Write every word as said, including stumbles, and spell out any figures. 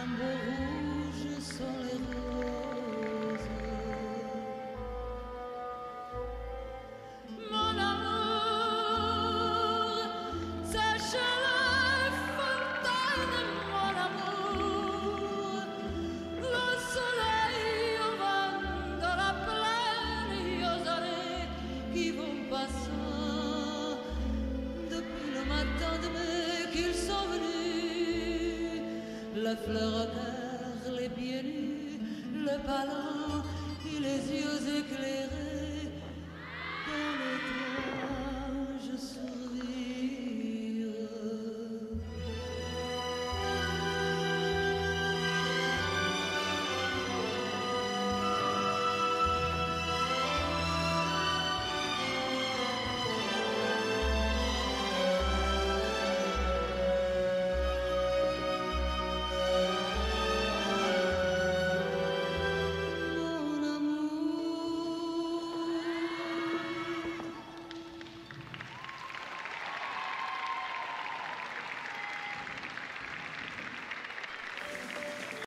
flambeaux rouges sont les roses. Mon amour, sèche les fontaines, mon amour. Le soleil au vent de la plaine et aux années qui vont passant. Depuis le matin de mai qu'ils sont venus, la fleur à terre, les pieds nus, le ballon et les yeux éclairés.